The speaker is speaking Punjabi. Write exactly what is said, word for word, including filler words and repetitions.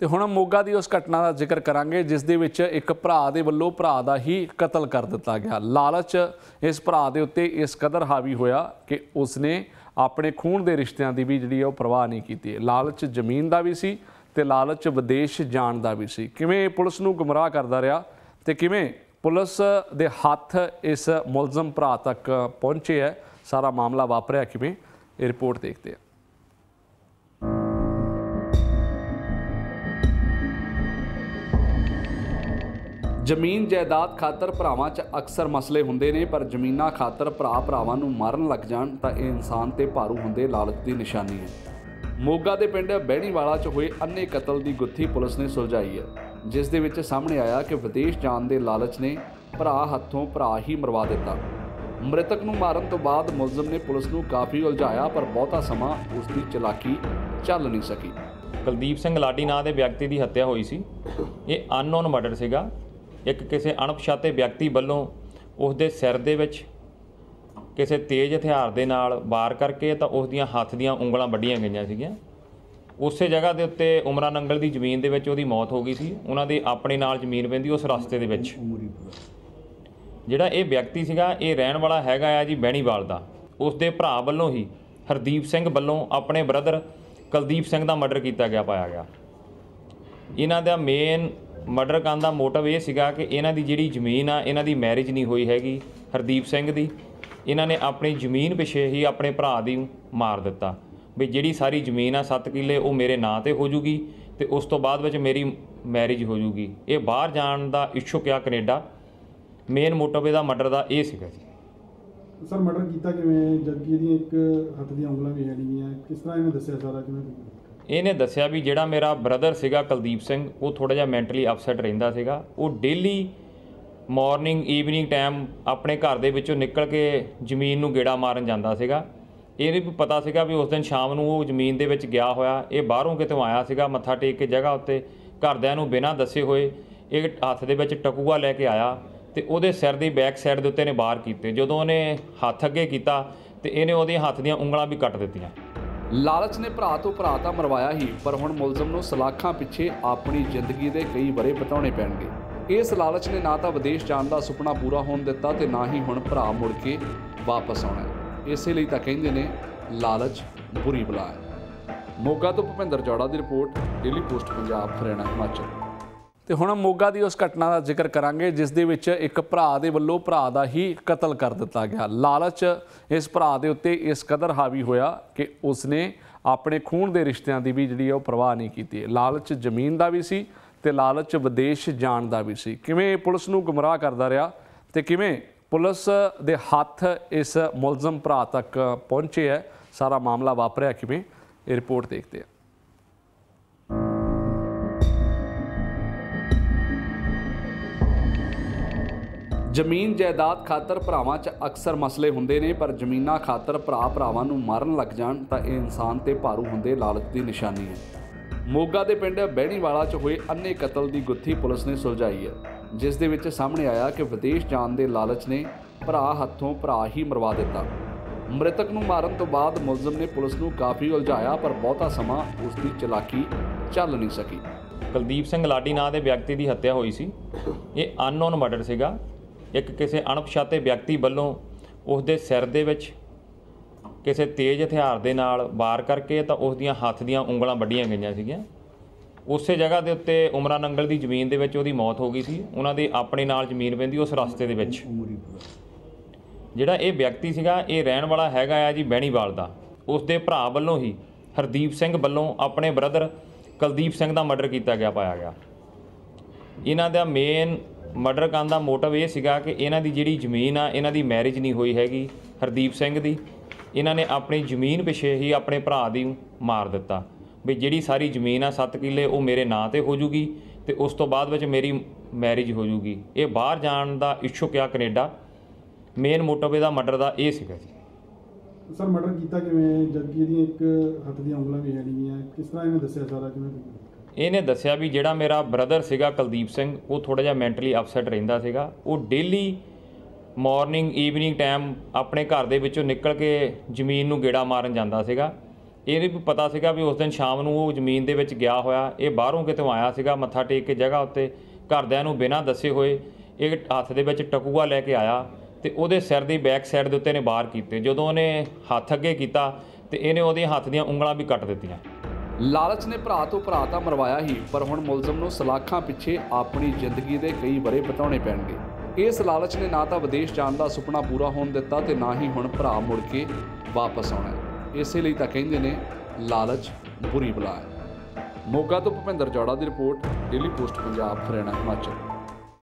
ਤੇ ਹੁਣ ਮੋਗਾ ਦੀ ਉਸ ਘਟਨਾ ਦਾ ਜ਼ਿਕਰ ਕਰਾਂਗੇ ਜਿਸ ਦੇ ਵਿੱਚ ਇੱਕ ਭਰਾ ਦੇ ਵੱਲੋਂ ਭਰਾ ਦਾ ਹੀ ਕਤਲ ਕਰ ਦਿੱਤਾ ਗਿਆ। ਲਾਲਚ ਇਸ ਭਰਾ ਦੇ ਉੱਤੇ ਇਸ ਕਦਰ ਹਾਵੀ ਹੋਇਆ ਕਿ ਉਸਨੇ ਆਪਣੇ ਖੂਨ ਦੇ ਰਿਸ਼ਤਿਆਂ ਦੀ ਵੀ ਜਿਹੜੀ ਉਹ ਪਰਵਾਹ ਨਹੀਂ ਕੀਤੀ। ਲਾਲਚ ਜ਼ਮੀਨ ਦਾ ਵੀ ਸੀ ਤੇ ਲਾਲਚ ਵਿਦੇਸ਼ ਜਾਣ ਦਾ ਵੀ ਸੀ। ਕਿਵੇਂ ਪੁਲਿਸ ਨੂੰ ਗੁੰਮਰਾਹ ਕਰਦਾ ਰਿਹਾ ਤੇ ਕਿਵੇਂ ਪੁਲਿਸ ਦੇ ਹੱਥ ਇਸ ਮੁਲਜ਼ਮ ਭਰਾ ਤੱਕ ਪਹੁੰਚੇ ਹੈ, ਸਾਰਾ ਮਾਮਲਾ ਵਾਪਰਿਆ ਕਿਵੇਂ, ਇਹ ਰਿਪੋਰਟ ਦੇਖਦੇ ਹਾਂ। ਜ਼ਮੀਨ ਜਾਇਦਾਦ ਖਾਤਰ ਭਰਾਵਾਂ 'ਚ ਅਕਸਰ ਮਸਲੇ ਹੁੰਦੇ ਨੇ, ਪਰ ਜ਼ਮੀਨਾਂ ਖਾਤਰ ਭਰਾ ਭਰਾਵਾਂ ਨੂੰ ਮਾਰਨ ਲੱਗ ਜਾਣ ਤਾਂ ਇਹ ਇਨਸਾਨ ਤੇ ਭਾਰੂ ਹੁੰਦੇ ਲਾਲਚ ਦੀ ਨਿਸ਼ਾਨੀ ਹੈ। ਮੋਗਾ ਦੇ ਪਿੰਡ ਬਹਿਣੀਵਾਲਾ 'ਚ ਹੋਏ ਅੰਨੇ ਕਤਲ ਦੀ ਗੁੱਥੀ ਪੁਲਿਸ ਨੇ ਸੁਲਝਾਈ ਹੈ, ਜਿਸ ਦੇ ਵਿੱਚ ਸਾਹਮਣੇ ਆਇਆ ਕਿ ਵਿਦੇਸ਼ ਜਾਣ ਦੇ ਲਾਲਚ ਨੇ ਭਰਾ ਹੱਥੋਂ ਭਰਾ ਹੀ ਮਰਵਾ ਦਿੱਤਾ। ਮ੍ਰਿਤਕ ਨੂੰ ਮਾਰਨ ਤੋਂ ਬਾਅਦ ਮੁਲਜ਼ਮ ਨੇ ਪੁਲਿਸ ਨੂੰ ਕਾਫੀ ਉਲਝਾਇਆ, ਪਰ ਬਹੁਤਾ ਸਮਾਂ ਉਸ ਦੀ ਚਲਾਕੀ ਚੱਲ ਨਹੀਂ ਸਕੀ। ਕੁਲਦੀਪ ਸਿੰਘ ਲਾਡੀ ਨਾਂ ਦੇ ਵਿਅਕਤੀ ਦੀ ਹੱਤਿਆ ਹੋਈ ਸੀ। ਇਹ ਅਨਨੋਨ ਮਰਡਰ ਸੀਗਾ। ਇੱਕ ਕਿਸੇ ਅਣਪਛਾਤੇ ਵਿਅਕਤੀ ਵੱਲੋਂ ਉਸ ਦੇ ਸਿਰ ਦੇ ਵਿੱਚ ਕਿਸੇ ਤੇਜ਼ ਹਥਿਆਰ ਦੇ ਨਾਲ ਵਾਰ ਕਰਕੇ ਤਾਂ ਉਸ ਦੀਆਂ ਹੱਥ ਦੀਆਂ ਉਂਗਲਾਂ ਵੱਢੀਆਂ ਗਈਆਂ ਸੀਗੀਆਂ। ਉਸੇ ਜਗ੍ਹਾ ਦੇ ਉੱਤੇ ਉਮਰਾ ਨੰਗਲ ਦੀ ਜ਼ਮੀਨ ਦੇ ਵਿੱਚ ਉਹਦੀ ਮੌਤ ਹੋ ਗਈ ਸੀ। ਉਹਨਾਂ ਦੇ ਆਪਣੇ ਨਾਲ ਜ਼ਮੀਨ ਪੈਂਦੀ ਉਸ ਰਸਤੇ ਦੇ ਵਿੱਚ। ਜਿਹੜਾ ਇਹ ਵਿਅਕਤੀ ਸੀਗਾ ਇਹ ਰਹਿਣ ਵਾਲਾ ਹੈਗਾ ਆ ਜੀ ਬਹਿਣੀਵਾਲ ਦਾ। ਉਸ ਦੇ ਭਰਾ ਵੱਲੋਂ ਹੀ ਹਰਦੀਪ ਸਿੰਘ ਵੱਲੋਂ ਆਪਣੇ ਬ੍ਰਦਰ ਕੁਲਦੀਪ ਸਿੰਘ ਦਾ ਮਰਡਰ ਕੀਤਾ ਗਿਆ ਪਾਇਆ ਗਿਆ। ਇਹਨਾਂ ਦਾ ਮੇਨ ਮਰਡਰ ਕਰਨ ਦਾ ਮੋਟਿਵ ਇਹ ਸੀਗਾ ਕਿ ਇਹਨਾਂ ਦੀ ਜਿਹੜੀ ਜ਼ਮੀਨ ਆ ਇਹਨਾਂ ਦੀ ਮੈਰਿਜ ਨਹੀਂ ਹੋਈ ਹੈਗੀ ਹਰਦੀਪ ਸਿੰਘ ਦੀ। ਇਹਨਾਂ ਨੇ ਆਪਣੀ ਜ਼ਮੀਨ ਪਿੱਛੇ ਹੀ ਆਪਣੇ ਭਰਾ ਦੀ ਮਾਰ ਦਿੱਤਾ ਵੀ ਜਿਹੜੀ ਸਾਰੀ ਜ਼ਮੀਨ ਆ ਸੱਤ ਕਿੱਲੇ ਉਹ ਮੇਰੇ ਨਾਂ 'ਤੇ ਹੋ ਜੂਗੀ ਅਤੇ ਉਸ ਤੋਂ ਬਾਅਦ ਵਿੱਚ ਮੇਰੀ ਮੈਰਿਜ ਹੋ ਜੂਗੀ। ਇਹ ਬਾਹਰ ਜਾਣ ਦਾ ਇਛੁਕ ਆ ਕੈਨੇਡਾ। ਮੇਨ ਮੋਟਿਵ ਇਹਦਾ ਮਰਡਰ ਦਾ ਇਹ ਸੀਗਾ ਜੀ। ਸਰ ਮਰਡਰ ਕੀਤਾ ਕਿਵੇਂ, ਜਦਕਿ ਇਹਦੀਆਂ ਇੱਕ ਹੱਥ ਦੀਆਂ ਉਂਗਲਾਂ ਵੀ ਹੈ ਨਹੀਂ, ਕਿਸ ਤਰ੍ਹਾਂ ਇਹਨੇ ਦੱਸਿਆ ਸਾਰਾ ਕਿਵੇਂ? ਇਹਨੇ ਦੱਸਿਆ ਵੀ ਜਿਹੜਾ ਮੇਰਾ ਬ੍ਰਦਰ ਸੀਗਾ ਕੁਲਦੀਪ ਸਿੰਘ ਉਹ ਥੋੜ੍ਹਾ ਜਿਹਾ ਮੈਂਟਲੀ ਅਪਸੈਟ ਰਹਿੰਦਾ ਸੀਗਾ। ਉਹ ਡੇਲੀ ਮੋਰਨਿੰਗ ਈਵਨਿੰਗ ਟਾਈਮ ਆਪਣੇ ਘਰ ਦੇ ਵਿੱਚੋਂ ਨਿਕਲ ਕੇ ਜ਼ਮੀਨ ਨੂੰ ਗੇੜਾ ਮਾਰਨ ਜਾਂਦਾ ਸੀਗਾ। ਇਹਨੂੰ ਵੀ ਪਤਾ ਸੀਗਾ ਵੀ ਉਸ ਦਿਨ ਸ਼ਾਮ ਨੂੰ ਉਹ ਜ਼ਮੀਨ ਦੇ ਵਿੱਚ ਗਿਆ ਹੋਇਆ। ਇਹ ਬਾਹਰੋਂ ਕਿਤੋਂ ਆਇਆ ਸੀਗਾ ਮੱਥਾ ਟੇਕ ਕੇ ਜਗ੍ਹਾ ਉੱਤੇ। ਘਰਦਿਆਂ ਨੂੰ ਬਿਨਾਂ ਦੱਸੇ ਹੋਏ ਇਹ ਹੱਥ ਦੇ ਵਿੱਚ ਟਕੂਆ ਲੈ ਕੇ ਆਇਆ ਅਤੇ ਉਹਦੇ ਸਿਰ ਦੀ ਬੈਕ ਸਾਈਡ ਦੇ ਉੱਤੇ ਇਹਨੇ ਵਾਰ ਕੀਤੇ। ਜਦੋਂ ਉਹਨੇ ਹੱਥ ਅੱਗੇ ਕੀਤਾ ਅਤੇ ਇਹਨੇ ਉਹਦੇ ਹੱਥ ਦੀਆਂ ਉਂਗਲਾਂ ਵੀ ਕੱਟ ਦਿੱਤੀਆਂ। ਲਾਲਚ ਨੇ ਭਰਾ ਤੋਂ ਭਰਾ ਤਾਂ ਮਰਵਾਇਆ ਹੀ, ਪਰ ਹੁਣ ਮੁਲਜ਼ਮ ਨੂੰ ਸਲਾਖਾਂ ਪਿੱਛੇ ਆਪਣੀ ਜ਼ਿੰਦਗੀ ਦੇ ਕਈ ਵਰੇ ਬਿਤਾਉਣੇ ਪੈਣਗੇ। ਇਸ ਲਾਲਚ ਨੇ ਨਾ ਤਾਂ ਵਿਦੇਸ਼ ਜਾਣ ਦਾ ਸੁਪਨਾ ਪੂਰਾ ਹੋਣ ਦਿੱਤਾ ਤੇ ਨਾ ਹੀ ਹੁਣ ਭਰਾ ਮੁੜ ਕੇ ਵਾਪਸ ਆਉਣਾ। ਇਸੇ ਲਈ ਤਾਂ ਕਹਿੰਦੇ ਨੇ ਲਾਲਚ ਬੁਰੀ ਬਲਾ ਹੈ। ਮੋਗਾ ਤੋਂ ਭੁਪਿੰਦਰ ਜੌੜਾ ਦੀ report, daily post Punjab, Haryana, Himachal. ਤੇ ਹੁਣ ਮੋਗਾ ਦੀ ਉਸ ਘਟਨਾ ਦਾ ਜ਼ਿਕਰ ਕਰਾਂਗੇ ਜਿਸ ਦੇ ਵਿੱਚ ਇੱਕ ਭਰਾ ਦੇ ਵੱਲੋਂ ਭਰਾ ਦਾ ਹੀ ਕਤਲ ਕਰ ਦਿੱਤਾ ਗਿਆ। ਲਾਲਚ ਇਸ ਭਰਾ ਦੇ ਉੱਤੇ ਇਸ ਕਦਰ ਹਾਵੀ ਹੋਇਆ ਕਿ ਉਸਨੇ ਆਪਣੇ ਖੂਨ ਦੇ ਰਿਸ਼ਤਿਆਂ ਦੀ ਵੀ ਜਿਹੜੀ ਉਹ ਪਰਵਾਹ ਨਹੀਂ ਕੀਤੀ। ਲਾਲਚ ਜ਼ਮੀਨ ਦਾ ਵੀ ਸੀ ਤੇ ਲਾਲਚ ਵਿਦੇਸ਼ ਜਾਣ ਦਾ ਵੀ ਸੀ। ਕਿਵੇਂ ਪੁਲਿਸ ਨੂੰ ਗੁੰਮਰਾਹ ਕਰਦਾ ਰਿਹਾ ਤੇ ਕਿਵੇਂ ਪੁਲਿਸ ਦੇ ਹੱਥ ਇਸ ਮੁਲਜ਼ਮ ਭਰਾ ਤੱਕ ਪਹੁੰਚੇ ਹੈ, ਸਾਰਾ ਮਾਮਲਾ ਵਾਪਰਿਆ ਕਿਵੇਂ, ਇਹ ਰਿਪੋਰਟ ਦੇਖਦੇ ਹਾਂ। ਜ਼ਮੀਨ ਜਾਇਦਾਦ ਖਾਤਰ ਭਰਾਵਾਂ 'ਚ ਅਕਸਰ ਮਸਲੇ ਹੁੰਦੇ ਨੇ, ਪਰ ਜ਼ਮੀਨਾਂ ਖਾਤਰ ਭਰਾ ਭਰਾਵਾਂ ਨੂੰ ਮਾਰਨ ਲੱਗ ਜਾਣ ਤਾਂ ਇਹ ਇਨਸਾਨ ਤੇ ਭਾਰੂ ਹੁੰਦੇ ਲਾਲਚ ਦੀ ਨਿਸ਼ਾਨੀ ਹੈ। ਮੋਗਾ ਦੇ ਪਿੰਡ ਬਹਿਣੀਵਾਲਾ 'ਚ ਹੋਏ ਅੰਨੇ ਕਤਲ ਦੀ ਗੁੱਥੀ ਪੁਲਿਸ ਨੇ ਸੁਲਝਾਈ ਹੈ, ਜਿਸ ਦੇ ਵਿੱਚ ਸਾਹਮਣੇ ਆਇਆ ਕਿ ਵਿਦੇਸ਼ ਜਾਣ ਦੇ ਲਾਲਚ ਨੇ ਭਰਾ ਹੱਥੋਂ ਭਰਾ ਹੀ ਮਰਵਾ ਦਿੱਤਾ। ਮ੍ਰਿਤਕ ਨੂੰ ਮਾਰਨ ਤੋਂ ਬਾਅਦ ਮੁਲਜ਼ਮ ਨੇ ਪੁਲਿਸ ਨੂੰ ਕਾਫੀ ਉਲਝਾਇਆ, ਪਰ ਬਹੁਤਾ ਸਮਾਂ ਉਸ ਦੀ ਚਲਾਕੀ ਚੱਲ ਨਹੀਂ ਸਕੀ। ਕੁਲਦੀਪ ਸਿੰਘ ਲਾਡੀ ਨਾਂ ਦੇ ਵਿਅਕਤੀ ਦੀ ਹੱਤਿਆ ਹੋਈ ਸੀ। ਇਹ ਅਨਨੋਨ ਮਰਡਰ ਸੀਗਾ। ਇੱਕ ਕਿਸੇ ਅਣਪਛਾਤੇ ਵਿਅਕਤੀ ਵੱਲੋਂ ਉਸ ਦੇ ਸਿਰ ਦੇ ਵਿੱਚ ਕਿਸੇ ਤੇਜ਼ ਹਥਿਆਰ ਦੇ ਨਾਲ ਵਾਰ ਕਰਕੇ ਤਾਂ ਉਸ ਦੀਆਂ ਹੱਥ ਦੀਆਂ ਉਂਗਲਾਂ ਵੱਢੀਆਂ ਗਈਆਂ ਸੀਗੀਆਂ। ਉਸੇ ਜਗ੍ਹਾ ਦੇ ਉੱਤੇ ਉਮਰਾ ਨੰਗਲ ਦੀ ਜ਼ਮੀਨ ਦੇ ਵਿੱਚ ਉਹਦੀ ਮੌਤ ਹੋ ਗਈ ਸੀ। ਉਹਨਾਂ ਦੇ ਆਪਣੇ ਨਾਲ ਜ਼ਮੀਨ ਪੈਂਦੀ ਉਸ ਰਸਤੇ ਦੇ ਵਿੱਚ। ਜਿਹੜਾ ਇਹ ਵਿਅਕਤੀ ਸੀਗਾ ਇਹ ਰਹਿਣ ਵਾਲਾ ਹੈਗਾ ਆ ਜੀ ਬਹਿਣੀਵਾਲ ਦਾ। ਉਸ ਦੇ ਭਰਾ ਵੱਲੋਂ ਹੀ ਹਰਦੀਪ ਸਿੰਘ ਵੱਲੋਂ ਆਪਣੇ ਬ੍ਰਦਰ ਕੁਲਦੀਪ ਸਿੰਘ ਦਾ ਮਰਡਰ ਕੀਤਾ ਗਿਆ ਪਾਇਆ ਗਿਆ। ਇਹਨਾਂ ਦਾ ਮੇਨ ਮਰਡਰ ਕਰਨ ਦਾ ਮੋਟਿਵ ਇਹ ਸੀਗਾ ਕਿ ਇਹਨਾਂ ਦੀ ਜਿਹੜੀ ਜ਼ਮੀਨ ਆ ਇਹਨਾਂ ਦੀ ਮੈਰਿਜ ਨਹੀਂ ਹੋਈ ਹੈਗੀ ਹਰਦੀਪ ਸਿੰਘ ਦੀ। ਇਹਨਾਂ ਨੇ ਆਪਣੀ ਜ਼ਮੀਨ ਪਿੱਛੇ ਹੀ ਆਪਣੇ ਭਰਾ ਦੀ ਮਾਰ ਦਿੱਤਾ ਵੀ ਜਿਹੜੀ ਸਾਰੀ ਜ਼ਮੀਨ ਆ ਸੱਤ ਕਿੱਲੇ ਉਹ ਮੇਰੇ ਨਾਂ 'ਤੇ ਹੋ ਜੂਗੀ ਅਤੇ ਉਸ ਤੋਂ ਬਾਅਦ ਵਿੱਚ ਮੇਰੀ ਮੈਰਿਜ ਹੋ ਜੂਗੀ। ਇਹ ਬਾਹਰ ਜਾਣ ਦਾ ਇਛੁਕ ਆ ਕੈਨੇਡਾ। ਮੇਨ ਮੋਟਿਵ ਇਹਦਾ ਮਰਡਰ ਦਾ ਇਹ ਸੀਗਾ ਜੀ। ਸਰ ਮਰਡਰ ਕੀਤਾ ਕਿਵੇਂ, ਜਦਕਿ ਇਹਦੀਆਂ ਇੱਕ ਹੱਥ ਦੀਆਂ ਉਂਗਲਾਂ ਵੀ ਹੈ ਨਹੀਂ, ਕਿਸ ਤਰ੍ਹਾਂ ਇਹਨੇ ਦੱਸਿਆ ਸਾਰਾ ਕਿਵੇਂ? ਇਹਨੇ ਦੱਸਿਆ ਵੀ ਜਿਹੜਾ ਮੇਰਾ ਬ੍ਰਦਰ ਸੀਗਾ ਕੁਲਦੀਪ ਸਿੰਘ ਉਹ ਥੋੜ੍ਹਾ ਜਿਹਾ ਮੈਂਟਲੀ ਅਪਸੈਟ ਰਹਿੰਦਾ ਸੀਗਾ। ਉਹ ਡੇਲੀ ਮੋਰਨਿੰਗ ਈਵਨਿੰਗ ਟਾਈਮ ਆਪਣੇ ਘਰ ਦੇ ਵਿੱਚੋਂ ਨਿਕਲ ਕੇ ਜ਼ਮੀਨ ਨੂੰ ਗੇੜਾ ਮਾਰਨ ਜਾਂਦਾ ਸੀਗਾ। ਇਹਨੂੰ ਵੀ ਪਤਾ ਸੀਗਾ ਵੀ ਉਸ ਦਿਨ ਸ਼ਾਮ ਨੂੰ ਉਹ ਜ਼ਮੀਨ ਦੇ ਵਿੱਚ ਗਿਆ ਹੋਇਆ, ਇਹ ਬਾਹਰੋਂ ਕਿਤੋਂ ਆਇਆ ਸੀਗਾ ਮੱਥਾ ਟੇਕ ਕੇ ਜਗ੍ਹਾ ਉੱਤੇ, ਘਰਦਿਆਂ ਨੂੰ ਬਿਨਾਂ ਦੱਸੇ ਹੋਏ ਇਹ ਹੱਥ ਦੇ ਵਿੱਚ ਟਕੂਆ ਲੈ ਕੇ ਆਇਆ ਤੇ ਉਹਦੇ ਸਿਰ ਦੀ ਬੈਕ ਸਾਈਡ ਦੇ ਉੱਤੇ ਨੇ ਵਾਰ ਕੀਤੇ। ਜਦੋਂ ਉਹਨੇ ਹੱਥ ਅੱਗੇ ਕੀਤਾ ਤੇ ਇਹਨੇ ਉਹਦੀਆਂ ਹੱਥ ਦੀਆਂ ਉਂਗਲਾਂ ਵੀ ਕੱਟ ਦਿੱਤੀਆਂ। ਲਾਲਚ ਨੇ ਭਰਾ ਤੋਂ ਭਰਾ ਤਾਂ ਮਰਵਾਇਆ ਹੀ, ਪਰ ਹੁਣ ਮੁਲਜ਼ਮ ਨੂੰ ਸਲਾਖਾਂ ਪਿੱਛੇ ਆਪਣੀ ਜ਼ਿੰਦਗੀ ਦੇ ਕਈ ਵਰੇ ਬਿਤਾਉਣੇ ਪੈਣਗੇ। ਇਸ ਲਾਲਚ ਨੇ ਨਾ ਤਾਂ ਵਿਦੇਸ਼ ਜਾਣ ਦਾ ਸੁਪਨਾ ਪੂਰਾ ਹੋਣ ਦਿੱਤਾ ਤੇ ਨਾ ਹੀ ਹੁਣ ਭਰਾ ਮੁੜ ਕੇ ਵਾਪਸ ਆਉਣਾ ਹੈ। ਇਸੇ ਲਈ ਤਾਂ ਕਹਿੰਦੇ ਨੇ ਲਾਲਚ ਬੁਰੀ ਬਲਾ ਹੈ। ਮੋਗਾ ਤੋਂ ਭੁਪਿੰਦਰ ਜੌੜਾ ਦੀ report, daily post Punjab, Haryana, Himachal.